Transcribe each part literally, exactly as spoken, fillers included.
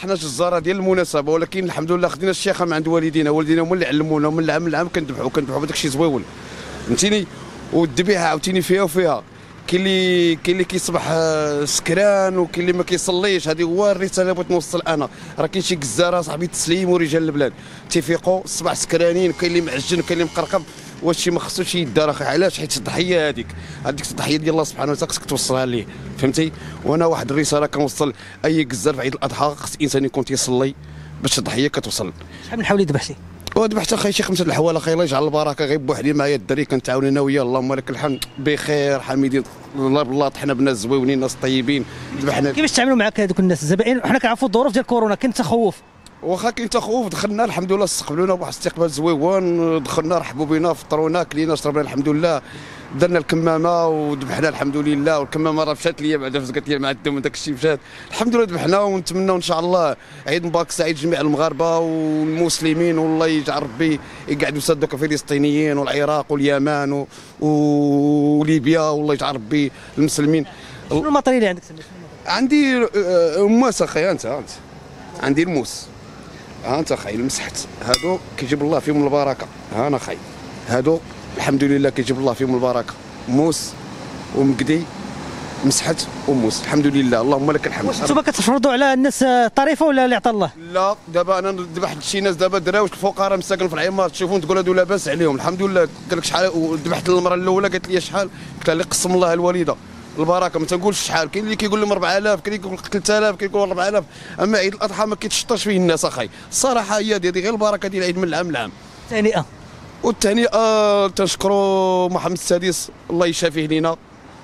حنا جزاره ديال المناسبه، ولكن الحمد لله خدينا الشيخه من عند والدينا، والدينا هما اللي علمونا، من العام للعام كنذبحوا كنذبحوا بداك الشيء زويون فهمتيني. والذبيحه عاوتاني فيها وفيها، كاين اللي كاين اللي كيصبح سكران وكاين اللي ما كيصليش. هذه هو الرساله اللي بغيت نوصل انا. راه كاين شي جزاره صاحبي تسليم ورجال البلاد تيفيقوا الصباح سكرانين، كاين اللي معجن وكاين اللي مقرقب. واش شي ما خصوش يدار اخي؟ علاش؟ حيت الضحيه هذيك هذيك الضحيه ديال الله سبحانه وتعالى خصك توصلها ليه فهمتي. وانا واحد الرساله كنوصل اي جزار في عيد الاضحى خص الانسان يكون تيصلي باش الضحيه كتوصل. شحال من حولي ذبحتي؟ وذبحت اخي شي خمسه الحوال اخي، الله يجعل البركه. غير بوحدي معايا الدري كنتعاون انا وياه، اللهم لك الحمد بخير حميدين الله بالله. طحنا بناس زويونين ناس طيبين ذبحنا. كيفاش تعاملوا معك هذوك الناس الزبائن؟ حنا كنعرفوا الظروف ديال كورونا، كاين تخوف. واخا كاين تخوف، دخلنا الحمد لله استقبلونا بواحد الاستقبال زويون، دخلنا رحبوا بنا فطرونا كلينا شربنا الحمد لله، درنا الكمامه وذبحنا الحمد لله. والكمامه راه مشات ليا بعدا فزقت ليا مع الدم وداك الشيء مشات الحمد لله. ذبحنا ونتمنوا ان شاء الله عيد مبارك سعيد جميع المغاربه والمسلمين، والله يجعل ربي يقعدوا يصدقوا الفلسطينيين والعراق واليمن وليبيا، والله يجعل ربي المسلمين. شنو الماتريال اللي عندك؟ عندي موس اخي، انت انت عندي الموس، ها انت اخي المسحت هادو كيجيب الله فيهم البركه. ها انا اخي هادو الحمد لله كيجيب الله فيهم البركه، موس ومقدي مسحت وموس الحمد لله اللهم لك الحمد. واش انتم كتفرضوا على الناس الطريفه ولا اللي عطا الله؟ لا دابا انا ذبحت شي ناس دابا دراوش الفقراء مساكن في العمار تشوفون تقول هادو لاباس عليهم الحمد لله. قال لك شحال؟ وذبحت المره الاولى قالت لي شحال؟ قلت لها قسم الله الوالده البركه ما تنقولش شحال. كاين اللي كيقول لهم أربعة آلاف، كاين اللي كيقول ثلاثة آلاف، كاين اللي كيقول أربعة آلاف. اما عيد الاضحى ما كيتشطاش فيه الناس اخي الصراحه. هي هذه غير البركه ديال العيد من العام لعام. تهنئه. والتهنئه تنشكروا محمد السادس الله يشافيه لينا،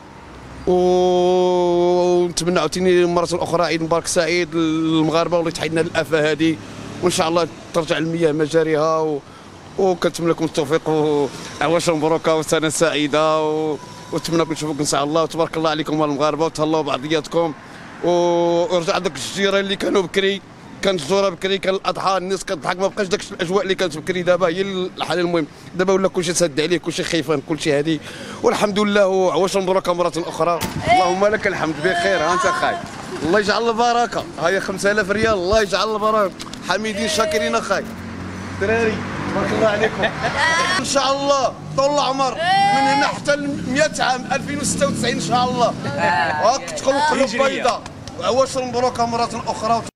ونتمنى عاوتاني المره الاخرى عيد مبارك سعيد للمغاربه، والله يتحيدنا الافه هذه، وان شاء الله ترجع المياه مجاريها و... وكنتمنى لكم التوفيق وعواش مبروكه وسنه سعيده و... ونتمنى نشوفكم ان شاء الله. وتبارك الله عليكم المغاربه وتهلاو بعضياتكم، ورجع داك الجيران اللي كانوا بكري، كانت الجوره بكري، كان الاضحى الناس كتضحك، ما بقاش داك الاجواء اللي كانت بكري. دابا هي الحال المهم، دابا ولا كلشي ساد عليه، كلشي خايفان، كلشي هادي، والحمد لله وعواش مبروكه مره اخرى. اللهم لك الحمد بخير. ها انت خاي الله يجعل البركه، هاي خمسة آلاف ريال الله يجعل البركه. حميدين شاكرين اخاي دراري تبارك الله عليكم. ان شاء الله طول العمر من هنا حتى ل مئة عام ألفين وستة وتسعين ان شاء الله. هاك تدخل القلوب بيضاء. وعواش مبروكه مره اخرى.